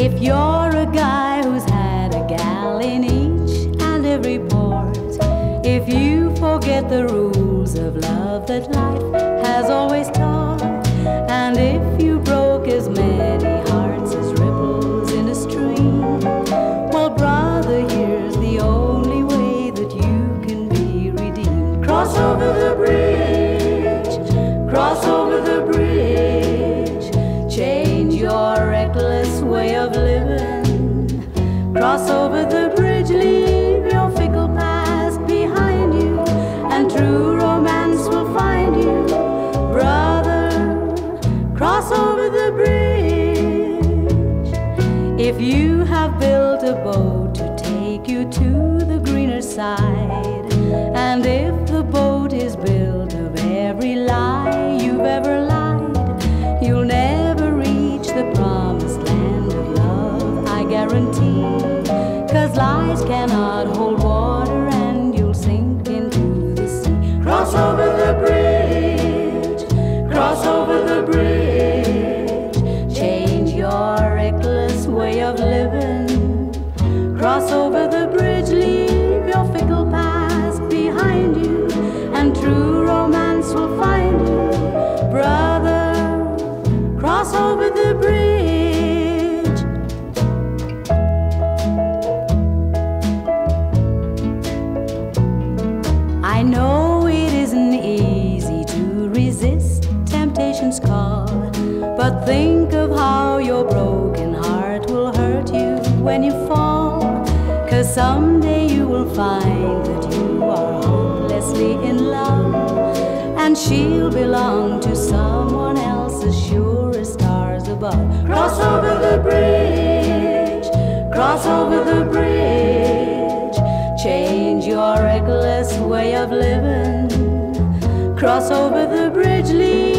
If you're a guy who's had a gal in each and every port, if you forget the rules of love that life has always taught, and if you broke as many hearts as ripples in a stream, well, brother, here's the only way that you can be redeemed. Cross over the bridge, cross over the bridge, change your reckless way of living. Cross over the bridge, leave your fickle past behind you, and true romance will find you. Brother, cross over the bridge. If you have built a boat to take you to the greener side, and if the boat is built of every lie you've ever lied, you'll never reach the promised land of love, I guarantee. 'Cause lies cannot hold water and you'll sink into the sea. Cross over the bridge, cross over the bridge, change your reckless way of living. Cross over the bridge, leave your fickle past behind you, and true romance will find you. Brother, cross over the bridge. I know it isn't easy to resist temptation's call, but think of how your broken heart will hurt you when you fall. 'Cause someday you will find that you are hopelessly in love, and she'll belong to someone else as sure as stars above. Cross over the bridge, cross over the bridge, change your reckless way of living. Cross over the bridge, leave